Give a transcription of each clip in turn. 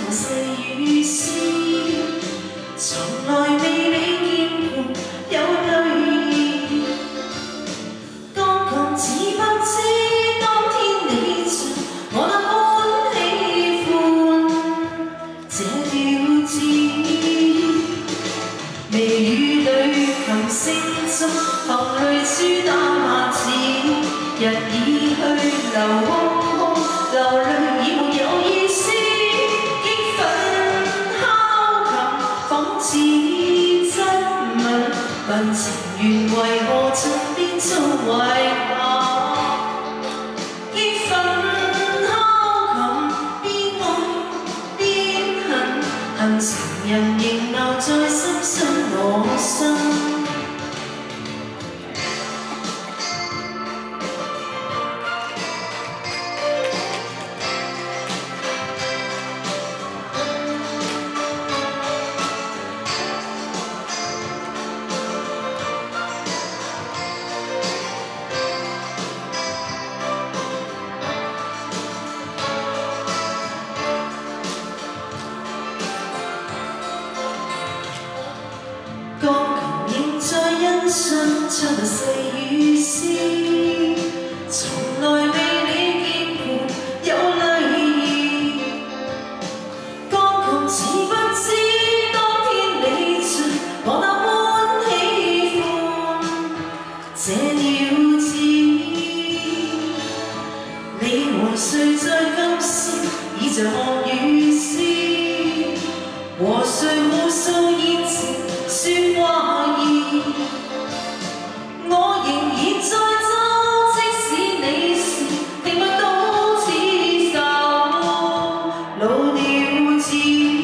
細雨絲，從來未你見過有淚意。剛剛只不知當天你像我那般喜歡這調子，微雨裏琴聲中含淚珠打字，日已去流空空，流淚已沒有意思。激憤敲琴，仿似質問，問情緣為何盡變做遺憾。激憤敲琴，邊愛邊恨，恨情人仍留在深深我心。鋼琴仍在欣賞唱那細雨絲，從來未你見過有淚意。鋼琴似不知當天你像我那般喜歡這調子，你和誰在今宵已像學與詩，和誰無數熱情說話意，我仍然在走，即使你是聽不到此首老調子。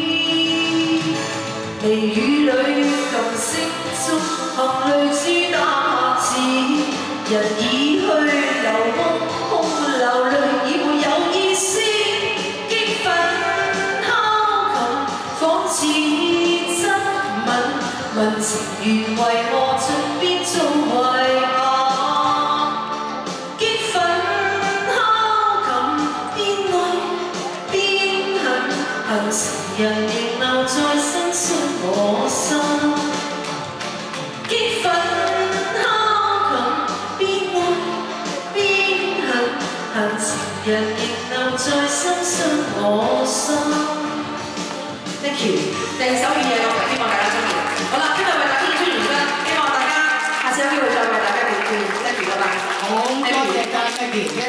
微雨裏琴聲中含淚珠打字，人已去流空空，流淚已沒有意思。激憤敲琴，仿似質問，問情緣為何盡變做遺憾。激憤敲琴，邊愛邊恨，恨情人仍留在深深我心。激憤敲琴，邊愛邊恨，恨情人仍留在深深我心。Thank you，第二首粵語樂，希望大家中意。好啦，今日為大家演出完畢，希望大家下次有機會再為大家表演。Thank you，拜拜。 好，多謝曬 Maggie。